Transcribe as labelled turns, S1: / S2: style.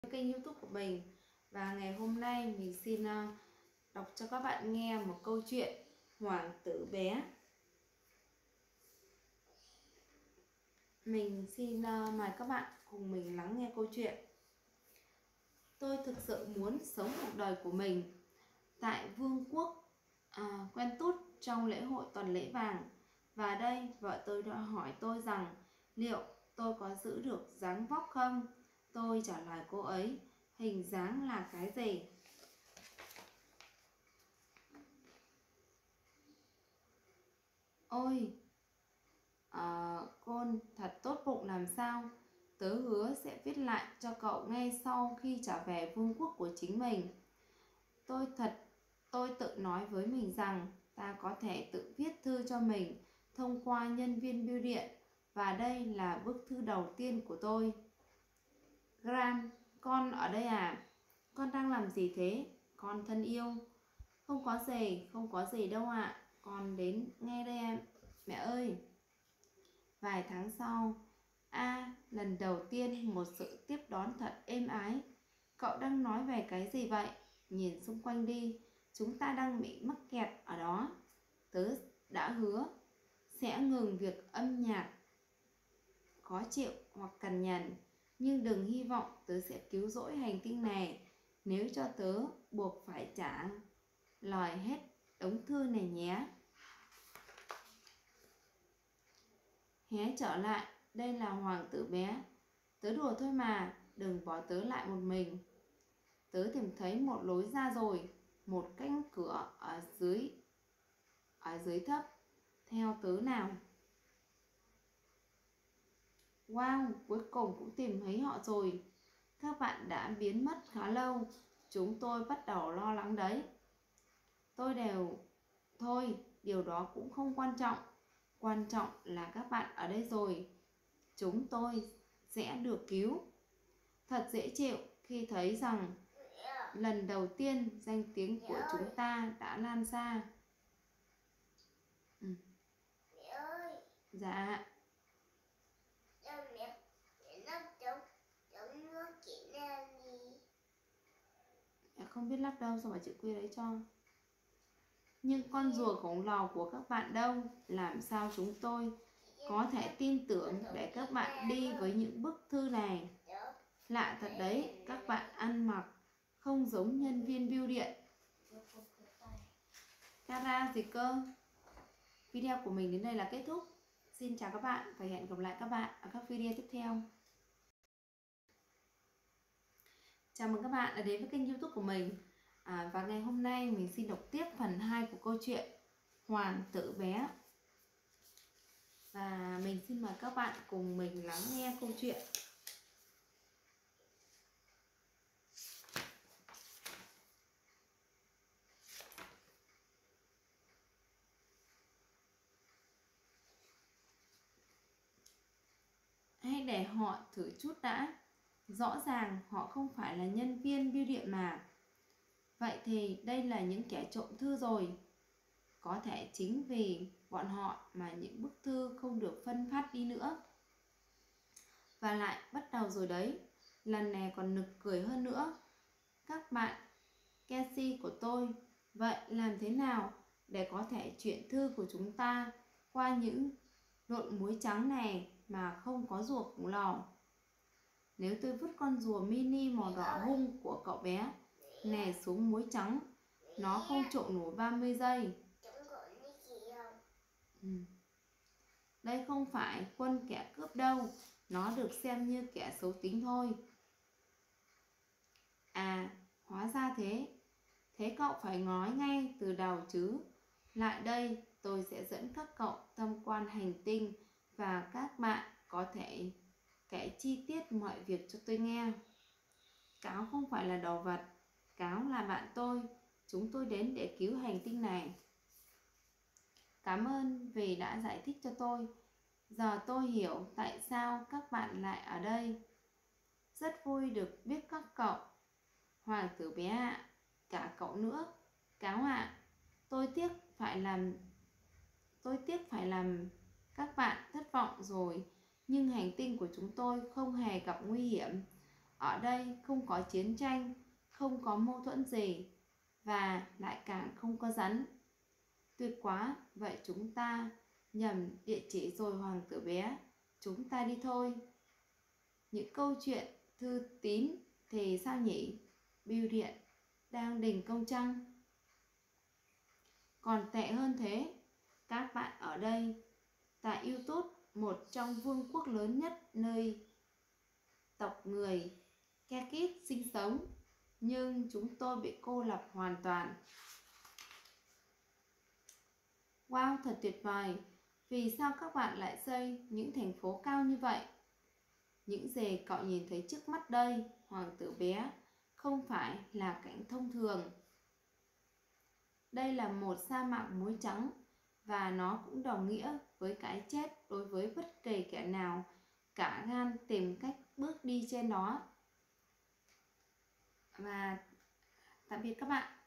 S1: Kênh YouTube của mình. Và ngày hôm nay mình xin đọc cho các bạn nghe một câu chuyện Hoàng tử bé. Mình xin mời các bạn cùng mình lắng nghe câu chuyện. Tôi thực sự muốn sống cuộc đời của mình tại vương quốc quen tút trong lễ hội tuần lễ vàng. Và đây vợ tôi đã hỏi tôi rằng liệu tôi có giữ được dáng vóc không? Tôi trả lời cô ấy, hình dáng là cái gì? Ôi, Côn thật tốt bụng làm sao? Tớ hứa sẽ viết lại cho cậu ngay sau khi trở về vương quốc của chính mình. Tôi tự nói với mình rằng ta có thể tự viết thư cho mình thông qua nhân viên bưu điện, và đây là bức thư đầu tiên của tôi. Graham, con ở đây à? Con đang làm gì thế? Con thân yêu. Không có gì đâu ạ. Con đến nghe đây em. Mẹ ơi. Vài tháng sau, lần đầu tiên một sự tiếp đón thật êm ái. Cậu đang nói về cái gì vậy? Nhìn xung quanh đi, chúng ta đang bị mắc kẹt ở đó. Tớ đã hứa sẽ ngừng việc âm nhạc khó chịu hoặc cằn nhằn, nhưng đừng hy vọng tớ sẽ cứu rỗi hành tinh này nếu cho tớ buộc phải trả lời hết đống thư này nhé. Hé trở lại, đây là hoàng tử bé. Tớ đùa thôi mà, đừng bỏ tớ lại một mình. Tớ tìm thấy một lối ra rồi, một cánh cửa ở dưới thấp. Theo tớ nào. Wow, cuối cùng cũng tìm thấy họ rồi. Các bạn đã biến mất khá lâu, chúng tôi bắt đầu lo lắng đấy. Thôi, điều đó cũng không quan trọng. Quan trọng là các bạn ở đây rồi. Chúng tôi sẽ được cứu. Thật dễ chịu khi thấy rằng lần đầu tiên danh tiếng của chúng ta đã lan xa.
S2: Mẹ ơi.
S1: Dạ.
S2: Mẹ lắp giống nước chị Nam đi.
S1: Mẹ không biết lắp đâu, sao bà chữ quy đấy cho. Nhưng con rùa khổng lồ của các bạn đâu? Làm sao chúng tôi có thể tin tưởng để các bạn đi với những bức thư này? Lạ thật đấy, các bạn ăn mặc không giống nhân viên bưu điện. Cara gì cơ? Video của mình đến đây là kết thúc. Xin chào các bạn và hẹn gặp lại các bạn ở các video tiếp theo. Chào mừng các bạn đã đến với kênh YouTube của mình. Và ngày hôm nay mình xin đọc tiếp phần 2 của câu chuyện Hoàng tử bé. Và mình xin mời các bạn cùng mình lắng nghe câu chuyện. Hãy để họ thử chút đã. Rõ ràng họ không phải là nhân viên bưu điện mà. Vậy thì đây là những kẻ trộm thư rồi. Có thể chính vì bọn họ mà những bức thư không được phân phát đi nữa. Và lại bắt đầu rồi đấy. Lần này còn nực cười hơn nữa. Các bạn Casey của tôi, vậy làm thế nào để có thể chuyển thư của chúng ta qua những lộn muối trắng này mà không có rùa khổng lồ? Nếu tôi vứt con rùa mini màu đỏ hung của cậu bé này xuống muối trắng, nó không trộn nổi 30 giây. Đây không phải quân kẻ cướp đâu, nó được xem như kẻ xấu tính thôi. Hóa ra thế. Thế cậu phải nói ngay từ đầu chứ. Lại đây, tôi sẽ dẫn các cậu tham quan hành tinh và các bạn có thể kể chi tiết mọi việc cho tôi nghe. Cáo không phải là đồ vật, Cáo là bạn tôi. Chúng tôi đến để cứu hành tinh này. Cảm ơn vì đã giải thích cho tôi. Giờ tôi hiểu tại sao các bạn lại ở đây. Rất vui được biết các cậu. Hoàng tử bé ạ, cả cậu nữa. Cáo ạ, tôi tiếc phải làm các bạn thất vọng rồi, nhưng hành tinh của chúng tôi không hề gặp nguy hiểm. Ở đây không có chiến tranh, không có mâu thuẫn gì, và lại càng không có rắn. Tuyệt quá, vậy chúng ta nhầm địa chỉ rồi hoàng tử bé, chúng ta đi thôi. Những câu chuyện thư tín thì sao nhỉ? Bưu điện đang đình công chăng? Còn tệ hơn thế, các bạn ở đây tại YouTube, một trong vương quốc lớn nhất nơi tộc người Kekit sinh sống, nhưng chúng tôi bị cô lập hoàn toàn. Wow, thật tuyệt vời! Vì sao các bạn lại xây những thành phố cao như vậy? Những gì cậu nhìn thấy trước mắt đây, hoàng tử bé, không phải là cảnh thông thường. Đây là một sa mạc muối trắng, và nó cũng đồng nghĩa với cái chết đối với bất kỳ kẻ nào cả gan tìm cách bước đi trên nó. Và tạm biệt các bạn.